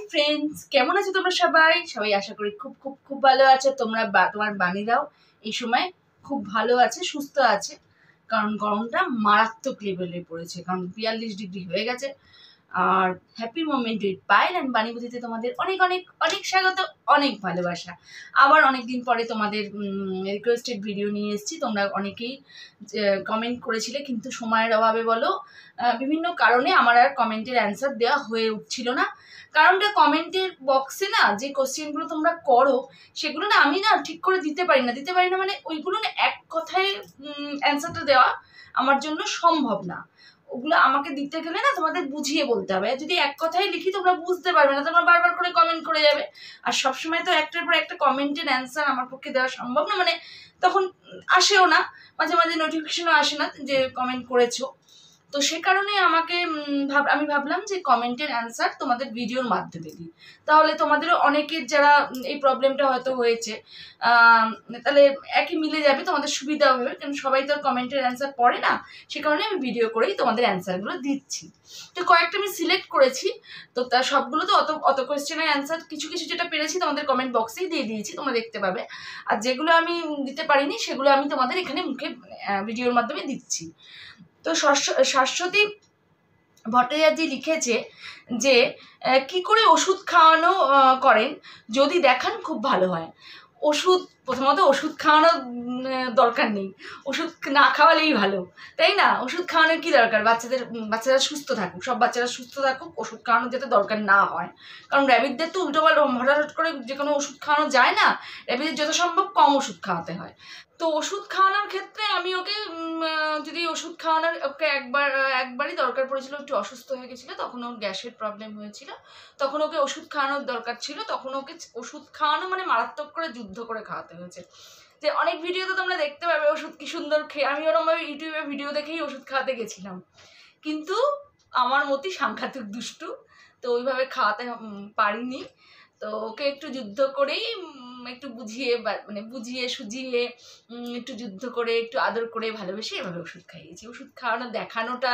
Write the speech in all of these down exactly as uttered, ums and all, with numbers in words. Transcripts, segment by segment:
Friends, কেমন আছো তোমরা সবাই? সবাই আশা করি খুব খুব খুব ভালো আছো। তোমরা তোমার বাণীরাও এই সময় খুব ভালো আছে, সুস্থ আছে, কারণ গরমটা মারাত্মক লেভেলে পড়েছে, কারণ বিয়াল্লিশ ডিগ্রি হয়ে গেছে। আর happy moment with Payel and বাণীবুদ্ধিতে তোমাদের অনেক অনেক অনেক স্বাগত, অনেক ভালোবাসা। আবার অনেকদিন পরে তোমাদের রিকোয়েস্টেড ভিডিও নিয়ে এসেছি। তোমরা অনেকেই কমেন্ট করেছিলে, কিন্তু সময়ের অভাবে বলো বিভিন্ন কারণে আমার আর কমেন্টের অ্যান্সার দেওয়া হয়ে উঠছিল না। কারণটা কমেন্টের বক্সে না যে কোশ্চেনগুলো তোমরা করো সেগুলো না আমি না ঠিক করে দিতে পারি না দিতে পারি না মানে ওইগুলো না এক কথায় অ্যান্সারটা দেওয়া আমার জন্য সম্ভব না। ওগুলো আমাকে দিতে গেলে না তোমাদের বুঝিয়ে বলতে হবে। যদি এক কথায় লিখি তোমরা বুঝতে পারবে না, তোমরা বারবার করে কমেন্ট করে যাবে। আর সবসময় তো একটার পর একটা কমেন্টের অ্যান্সার আমার পক্ষে দেওয়া সম্ভব না, মানে তখন আসেও না, মাঝে মাঝে নোটিফিকেশনও আসে না যে কমেন্ট করেছো। তো সে কারণে আমাকে ভাব আমি ভাবলাম যে কমেন্টের অ্যান্সার তোমাদের ভিডিওর মাধ্যমে দিই, তাহলে তোমাদেরও অনেকের যারা এই প্রবলেমটা হয়তো হয়েছে তাহলে একই মিলে যাবে, তোমাদের সুবিধা হবে, কারণ সবাই তো কমেন্টের অ্যান্সার পড়ে না। সে কারণে আমি ভিডিও করেই তোমাদের অ্যান্সারগুলো দিচ্ছি। তো কয়েকটা আমি সিলেক্ট করেছি, তো তার সবগুলো তো অত অত কোয়েশ্চেনের অ্যান্সার কিছু কিছু যেটা পেরেছি তোমাদের কমেন্ট বক্সেই দিয়ে দিয়েছি, তোমরা দেখতে পাবে। আর যেগুলো আমি দিতে পারিনি সেগুলো আমি তোমাদের এখানে মুখে ভিডিওর মাধ্যমে দিচ্ছি। তো শাশ্বতী ভট্টাচার্য লিখেছে যে কি করে ওষুধ খাওয়ানো করেন, যদি দেখান খুব ভালো হয়। ওষুধ প্রথমত ওষুধ খাওয়ানোর দরকার নেই, ওষুধ না খাওয়ালেই ভালো, তাই না? ওষুধ খাওয়ানোর কি দরকার? বাচ্চাদের বাচ্চারা সুস্থ থাকুক, সব বাচ্চারা সুস্থ থাকুক, ওষুধ খাওয়ানোর যাতে দরকার না হয়। কারণ র্যাবিটদের তো উল্টো পাল্টা হঠাৎ করে যে কোনো ওষুধ খাওয়ানো যায় না, র্যাবিটদের যত সম্ভব কম ওষুধ খাওয়াতে হয়। তো ওষুধ খাওয়ানোর ক্ষেত্রে আমি ওকে যদি ওষুধ খাওয়ানোর ওকে একবার একবারই দরকার পড়েছিল, একটু অসুস্থ হয়ে গেছিলো, তখন ওর গ্যাসের প্রবলেম হয়েছিল, তখন ওকে ওষুধ খাওয়ানোর দরকার ছিল, তখন ওকে ওষুধ খাওয়ানো মানে মারাত্মক করে যুদ্ধ করে খাওয়াতে হয়েছে। যে অনেক ভিডিওতে তোমরা দেখতে পাবে ওষুধ কি সুন্দর খেয়ে, আমি ওরকমভাবে ইউটিউবে ভিডিও দেখেই ওষুধ খাওয়াতে গেছিলাম, কিন্তু আমার মতই সাংঘাতিক দুষ্টু, তো ওইভাবে খাওয়াতে পারিনি। তো ওকে একটু যুদ্ধ করেই একটু বুঝিয়ে মানে বুঝিয়ে সুঝিয়ে একটু যুদ্ধ করে একটু আদর করে ভালোবেসে এভাবে ওষুধ খাইয়েছি। ওষুধ খাওয়ানো দেখানোটা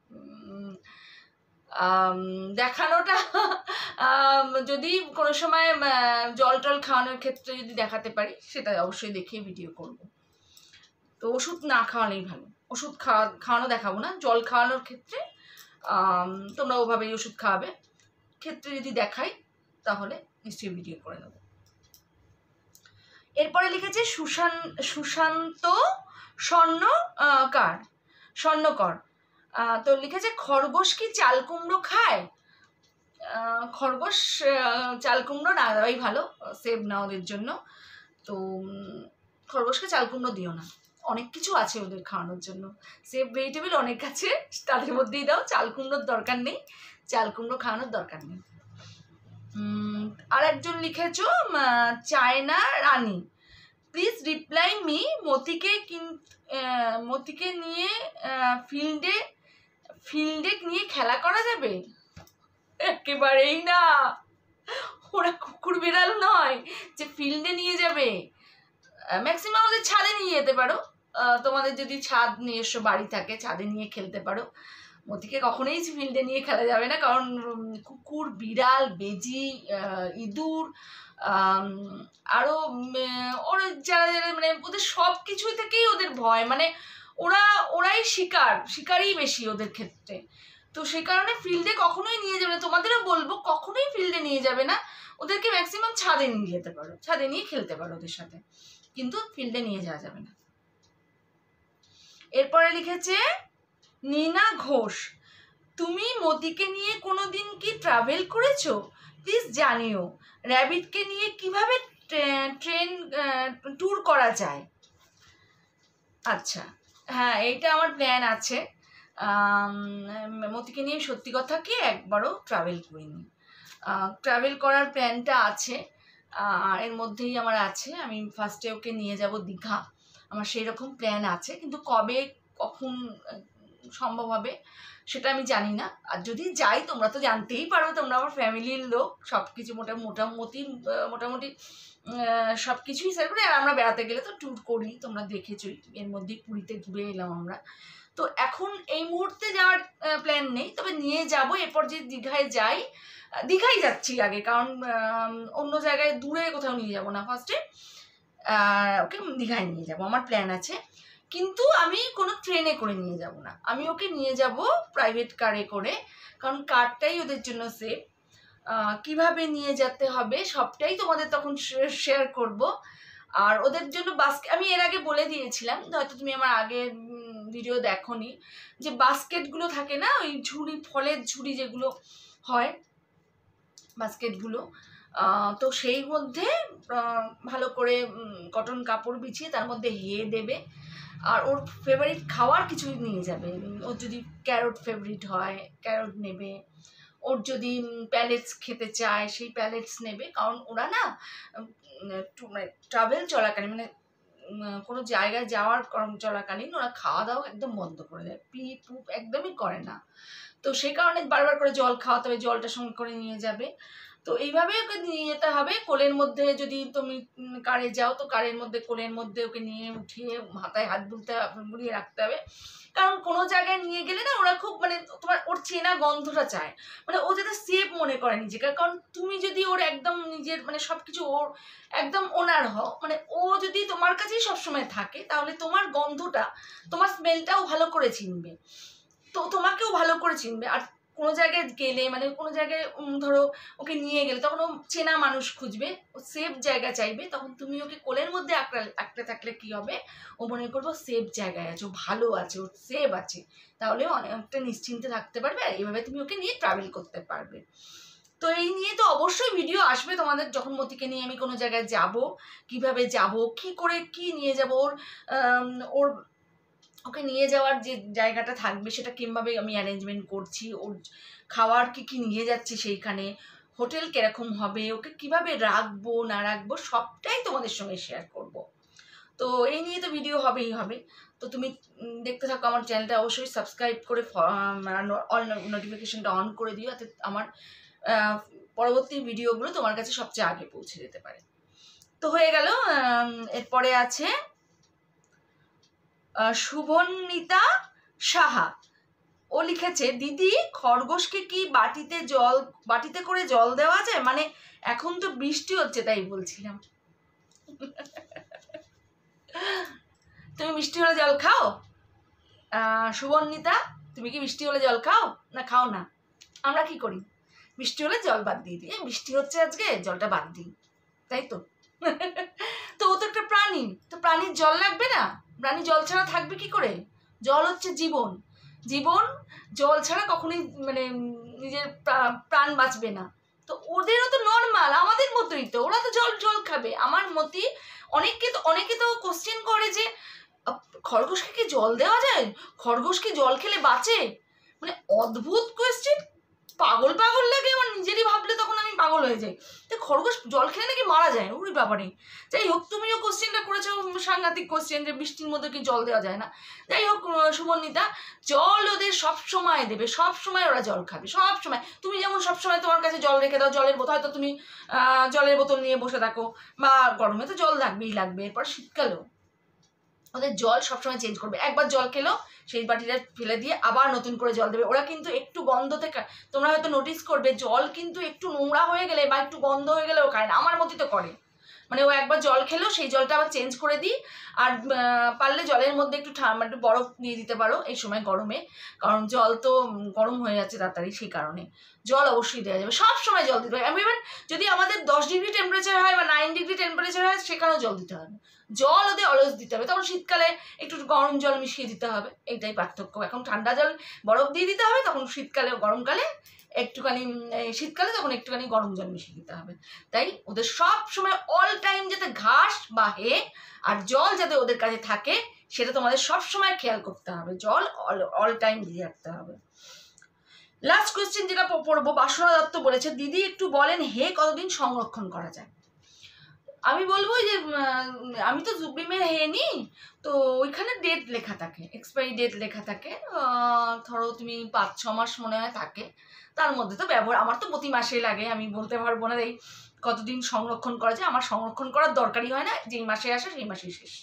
দেখানোটা যদি কোনো সময় জল টল খাওয়ানোর ক্ষেত্রে যদি দেখাতে পারি সেটা অবশ্যই দেখিয়ে ভিডিও করব। তো ওষুধ না খাওয়ানোই ভালো, ওষুধ খাওয়া খাওয়ানো দেখাবো না। জল খাওয়ানোর ক্ষেত্রে তোমরা ওভাবেই ওষুধ খাওয়াবে, ক্ষেত্রে যদি দেখাই তাহলে নিশ্চয়ই ভিডিও করে নেব। এরপরে লিখেছে সুশান সুশান্ত স্বর্ণকার স্বর্ণকর তো লিখেছে খরগোশ কি চাল কুমড়ো খায়? খরগোশ চাল কুমড়ো না দেওয়াই ভালো, সেভ না ওদের জন্য। তো খরগোশকে চাল কুমড়ো দিও না, অনেক কিছু আছে ওদের খাওয়ানোর জন্য, সেভ ভেজিটেবল অনেক আছে, তাদের মধ্যেই দাও। চাল কুমড়োর দরকার নেই, চাল কুমড়ো খাওয়ানোর দরকার নেই। আর একজন লিখেছ Chaina Rani, please reply me, মতিকে মতিকে নিয়ে ফিল্ডে ফিল্ডে নিয়ে খেলা করা যাবে? একেবারেই না, ওরা কুকুর বিড়াল নয় যে ফিল্ডে নিয়ে যাবে। ম্যাক্সিমাম ওদের ছাদে নিয়ে যেতে পারো, তোমাদের যদি ছাদ নিজস্ব বাড়ি থাকে ছাদে নিয়ে খেলতে পারো। মতিকে কখনোই ফিল্ডে নিয়ে খেলা যাবে না, কারণ কুকুর বিড়াল বেজি ইঁদুর আরও ওর যারা যারা মানে ওদের সব কিছু থেকেই ওদের ভয়, মানে ওরা ওরাই শিকার শিকারই বেশি ওদের ক্ষেত্রে। তো সেই কারণে ফিল্ডে কখনোই নিয়ে যাবে না, তোমাদেরও বলবো কখনোই ফিল্ডে নিয়ে যাবে না, ওদেরকে ম্যাক্সিমাম ছাদে নিয়ে যেতে পারো, ছাদে নিয়ে খেলতে পারো ওদের সাথে, কিন্তু ফিল্ডে নিয়ে যাওয়া যাবে না। এরপরে লিখেছে নীনা ঘোষ, তুমি মতিকে নিয়ে কোনোদিন কি ট্রাভেল করেছো? প্লিজ জানিও র্যাবিটকে নিয়ে কিভাবে ট্রেন ট্যুর করা যায়। আচ্ছা, হ্যাঁ এইটা আমার প্ল্যান আছে। মতিকে নিয়ে সত্যি কথা কি একবারও ট্রাভেল করিনি, ট্রাভেল করার প্ল্যানটা আছে, আর এর মধ্যেই আমার আছে আমি ফার্স্টে ওকে নিয়ে যাব দীঘা, আমার সেই রকম প্ল্যান আছে, কিন্তু কবে কখন সম্ভব হবে সেটা আমি জানি না। আর যদি যাই তোমরা তো জানতেই পারো, তোমরা আমার ফ্যামিলির লোক, সব কিছু মোটা মোটামুটি মোটামুটি সব কিছুই শেয়ার করি। আর আমরা বেড়াতে গেলে তো ট্যুর করি, তোমরা দেখেছোই, এর মধ্যেই পুরীতে ঘুরে এলাম আমরা। তো এখন এই মুহূর্তে যাওয়ার প্ল্যান নেই, তবে নিয়ে যাব। এরপর যে দীঘায় যাই, দীঘাই যাচ্ছি আগে, কারণ অন্য জায়গায় দূরে কোথাও নিয়ে যাব না, ফার্স্টে ওকে দীঘায় নিয়ে যাব, আমার প্ল্যান আছে। কিন্তু আমি কোনো ট্রেনে করে নিয়ে যাব না, আমি ওকে নিয়ে যাব প্রাইভেট কারে করে, কারণ কারটাই ওদের জন্য সেফ। কিভাবে নিয়ে যেতে হবে সবটাই তোমাদের তখন শেয়ার করব। আর ওদের জন্য বাস্কেট আমি এর আগে বলে দিয়েছিলাম, হয়তো তুমি আমার আগের ভিডিও দেখোনি, যে বাস্কেটগুলো থাকে না, ওই ঝুড়ি, ফলের ঝুড়ি যেগুলো হয়, বাস্কেটগুলো, তো সেই মধ্যে ভালো করে কটন কাপড় বিছিয়ে তার মধ্যে হে দেবে, আর ওর ফেভারিট খাওয়ার কিছু নিয়ে যাবে। ওর যদি ক্যারট ফেভারিট হয় ক্যারট নেবে, ওর যদি প্যালেটস খেতে চায় সেই প্যালেটস নেবে, কারণ ওরা না মানে ট্রাভেল চলাকালীন, মানে কোনো জায়গায় যাওয়ার চলাকালীন ওরা খাওয়া দাওয়া একদম বন্ধ করে দেয়, পি পুপ একদমই করে না। তো সেই কারণে বারবার করে জল খাওয়াতে হবে, জলটা সঙ্গে করে নিয়ে যাবে। তো এইভাবে ওকে নিয়ে যেতে হবে। কোলের মধ্যে যদি তুমি কারে যাও, তো কারের মধ্যে কোলের মধ্যে ওকে নিয়ে উঠিয়ে মাথায় হাত বুলতে বুলিয়ে রাখতে হবে, কারণ কোনো জায়গায় নিয়ে গেলে না ওরা খুব মানে তোমার ওর চেনা গন্ধটা চায়, মানে ও যাতে সেফ মনে করে নিজেকে। কারণ তুমি যদি ওর একদম নিজের মানে সব কিছু ওর একদম ওনার হও, মানে ও যদি তোমার কাছেই সবসময় থাকে, তাহলে তোমার গন্ধটা, তোমার স্মেলটাও ভালো করে চিনবে, তো তোমাকেও ভালো করে চিনবে। আর কোনো জায়গায় গেলে, মানে কোনো জায়গায় ধরো ওকে নিয়ে গেলে, তখন ও চেনা মানুষ খুঁজবে, ও সেফ জায়গা চাইবে, তখন তুমি ওকে কোলের মধ্যে আঁকড়ে আঁকড়ে থাকলে কী হবে, ও মনে করবো সেফ জায়গায় আছে, ও ভালো আছে, ও সেফ আছে, তাহলে অনেকটা নিশ্চিন্তে থাকতে পারবে, আর এইভাবে তুমি ওকে নিয়ে ট্রাভেল করতে পারবে। তো এই নিয়ে তো অবশ্যই ভিডিও আসবে তোমাদের, যখন মতিকে নিয়ে আমি কোনো জায়গায় যাব, কিভাবে যাব, কি করে কি নিয়ে যাব, ওর ওর ওকে নিয়ে যাওয়ার যে জায়গাটা থাকবে সেটা কীভাবে আমি অ্যারেঞ্জমেন্ট করছি, ওর খাওয়ার কি কি নিয়ে যাচ্ছি সেইখানে, হোটেল কীরকম হবে, ওকে কিভাবে রাখবো না রাখবো সবটাই তোমাদের সঙ্গে শেয়ার করব। তো এই নিয়ে তো ভিডিও হবেই হবে। তো তুমি দেখতে থাকো, আমার চ্যানেলটা অবশ্যই সাবস্ক্রাইব করে অল নোটিফিকেশনটা অন করে দিও, যাতে আমার পরবর্তী ভিডিওগুলো তোমার কাছে সবচেয়ে আগে পৌঁছে যেতে পারে। তো হয়ে গেল। এরপরে আছে শুভনীতা সাহা, ও লিখেছে, দিদি খরগোশকে কি বাটিতে জল বাটিতে করে জল দেওয়া যায়? মানে এখন তো বৃষ্টি হচ্ছে তাই বলছিলাম। তুমি মিষ্টি হলে জল খাও? শুভনীতা, তুমি কি মিষ্টি হলে জল খাও না খাও না? আমরা কি করি, বৃষ্টি হলে জল বাদ দিয়ে দিই, বৃষ্টি হচ্ছে আজকে জলটা বাদ দিই, তাই তো। তো ও তো একটা প্রাণী, তো প্রাণীর জল লাগবে না? প্রাণী জল ছাড়া থাকবে কি করে? জল হচ্ছে জীবন, জীবন জল ছাড়া কখনোই মানে নিজের প্রাণ বাঁচবে না। তো ওদেরও তো নর্মাল আমাদের মতোই তো, ওরা তো জল জল খাবে। আমার মতে অনেকে তো অনেকে তো কোশ্চেন করে যে খরগোশকে কি জল দেওয়া যায়, খরগোশ কি জল খেলে বাঁচে? মানে অদ্ভুত কোয়েশ্চেন, পাগল পাগল লাগে আমার নিজেরই ভাবলে, তখন আমি পাগল হয়ে যাই। তো খরগোশ জল খেলে নাকি মারা যায়? ওই ব্যাপারে যাই হোক, তুমিও কোশ্চেনটা করেছো সাংঘাতিক কোশ্চেন, যে বৃষ্টির মধ্যে কি জল দেওয়া যায় না। যাই হোক শুভনীতা, জল ওদের সব সময় দেবে, সব সময় ওরা জল খাবে, সব সময়। তুমি যেমন সব সময় তোমার কাছে জল রেখে দাও, জলের বোতল, হয়তো তুমি জলের বোতল নিয়ে বসে থাকো, বা গরমে তো জল লাগবেই লাগবে, এরপর শীতকালেও ওদের জল সবসময় চেঞ্জ করবে। একবার জল খেলো সেই বাটিটা ফেলে দিয়ে আবার নতুন করে জল দেবে। ওরা কিন্তু একটু গন্ধ থেকে, তোমরা হয়তো নোটিস করবে, জল কিন্তু একটু নোংরা হয়ে গেলে বা একটু গন্ধ হয়ে গেলে ও খায় না, আমার মতই তো করে। মানে ও একবার জল খেলো সেই জলটা আবার চেঞ্জ করে দিই। আর পারলে জলের মধ্যে একটু ঠান্ডা একটু বরফ দিয়ে দিতে পারো এই সময় গরমে, কারণ জল তো গরম হয়ে যাচ্ছে তাড়াতাড়ি, সেই কারণে জল অবশ্যই দেওয়া যাবে, সব সময় জল দিতে হবে। ইভেন যদি আমাদের দশ ডিগ্রি টেম্পারেচার হয় বা নাইন ডিগ্রি টেম্পারেচার হয়, সেখানেও জল দিতে হবে, জল ওদের অলওয়েজ দিতে হবে। তখন শীতকালে একটু গরম জল মিশিয়ে দিতে হবে, এইটাই পার্থক্য। এখন ঠান্ডা জল বরফ দিয়ে দিতে হবে, তখন শীতকালে গরমকালে একটুখানি, শীতকালে তখন একটুখানি গরম জল মিশিয়ে দিতে হবে। তাই ওদের সব সময় অল টাইম যাতে ঘাস বা হে আর জল যাতে ওদের কাছে থাকে, সেটা তোমাদের সব সময় খেয়াল করতে হবে, জল অল অল টাইম দিয়ে রাখতে হবে। লাস্ট কোয়েশ্চেন যেটা পড়বো, বাসনা দত্ত বলেছে, দিদি একটু বলেন হে কতদিন সংরক্ষণ করা যায়? আমি বলবো যে আমি তো জুবলিমের হে নিই, তো ওইখানে ডেট লেখা থাকে, এক্সপায়ারি ডেট লেখা থাকে, ধরো তুমি পাঁচ ছ মাস মনে হয় থাকে, তার মধ্যে তো ব্যবহার, আমার তো প্রতি মাসেই লাগে, আমি বলতে পারবো না এই কতদিন সংরক্ষণ করা যায়, আমার সংরক্ষণ করার দরকারই হয় না, যেই মাসে আসে সেই মাসেই শেষ।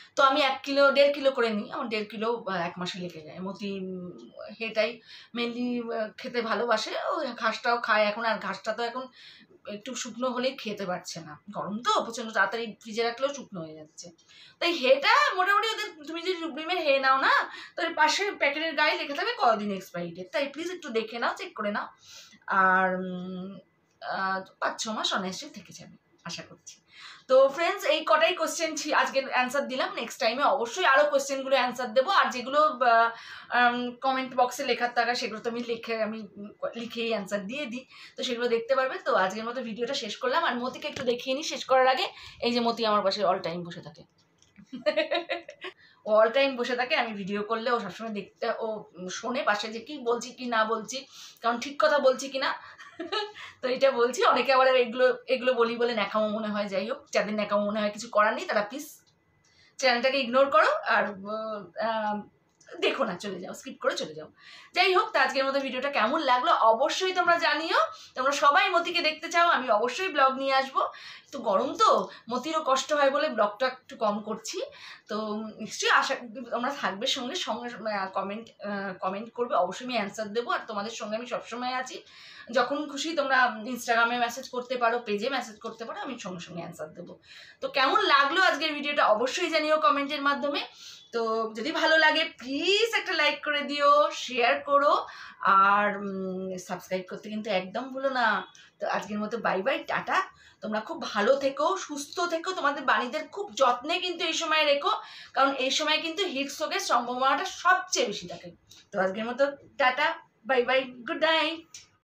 তো আমি এক কিলো দেড় কিলো করে নিই, আমার দেড় কিলো এক মাসে লেগে যায়। মতি হেটাই মেনলি খেতে ভালোবাসে, ও ঘাসটাও খায় এখন, আর ঘাসটা তো এখন একটু শুকনো হলেই খেতে পারছে না, গরম তো প্রচণ্ড, তাড়াতাড়ি ফ্রিজে রাখলেও শুকনো হয়ে যাচ্ছে। তাই হেটা মোটামুটি ওদের, তুমি যদি ডিমের হে নাও না, তো এর পাশে প্যাকেটের গায়ে লেখা থাকবে কদিন এক্সপায়ারি ডেট, তাই প্লিজ একটু দেখে নাও, চেক করে নাও। আর পাঁচ ছ মাস অনায়াসে থেকে যাবে আশা করছি। তো ফ্রেন্ডস, এই কটাই কোশ্চেন আজকের অ্যান্সার দিলাম। নেক্সট টাইমে অবশ্যই আরও কোশ্চেনগুলো অ্যান্সার দেবো, আর যেগুলো কমেন্ট বক্সে লেখার থাকা সেগুলো তো আমি লিখে আমি লিখেই অ্যান্সার দিয়ে দিই, তো সেগুলো দেখতে পারবে। তো আজকের মতো ভিডিওটা শেষ করলাম, আর মতিকে একটু দেখিয়ে নিই শেষ করার আগে। এই যে মতি আমার পাশে অল টাইম বসে থাকে, ও অল টাইম বসে থাকে, আমি ভিডিও করলে ও সবসময় দেখতে, ও শোনে পাশে যে কি বলছি কি না বলছি, কারণ ঠিক কথা বলছি কি না। তো এটা বলছি, অনেকে আবার এগুলো এগুলো বলি বলে ন্যাকামো মনে হয়। যাই হোক, যাদের ন্যাকামো মনে হয় কিছু করার নেই, তারা প্লিজ চ্যানেলটাকে ইগনোর করো আর দেখো না, চলে যাও, স্কিপ করে চলে যাও। যাই হোক, তো আজকের মতো ভিডিওটা কেমন লাগলো অবশ্যই তোমরা জানিও। তোমরা সবাই মতিকে দেখতে চাও, আমি অবশ্যই ব্লগ নিয়ে আসবো। তো গরম তো, মতিরও কষ্ট হয় বলে ব্লগটা একটু কম করছি। তো নিশ্চয়ই আশা তোমরা থাকবে সঙ্গে সঙ্গে, কমেন্ট কমেন্ট করবে, অবশ্যই আমি অ্যান্সার দেবো। আর তোমাদের সঙ্গে আমি সবসময় আছি, যখন খুশি তোমরা ইনস্টাগ্রামে মেসেজ করতে পারো, পেজে মেসেজ করতে পারো, আমি সঙ্গে সঙ্গে অ্যান্সার দেবো। তো কেমন লাগলো আজকের ভিডিওটা অবশ্যই জানিও কমেন্টের মাধ্যমে। তো যদি ভালো লাগে প্লিজ একটা লাইক করে দিও, শেয়ার করো, আর সাবস্ক্রাইব করতে কিন্তু একদম ভুলো না। তো আজকের মতো বাই বাই, টাটা। তোমরা খুব ভালো থেকো, সুস্থ থেকো, তোমাদের বাণীদের খুব যত্নে কিন্তু এই সময় রেখো, কারণ এই সময় কিন্তু হিট স্ট্রোকের সম্ভাবনাটা সবচেয়ে বেশি থাকে। তো আজকের মতো tata, bye bye, good night.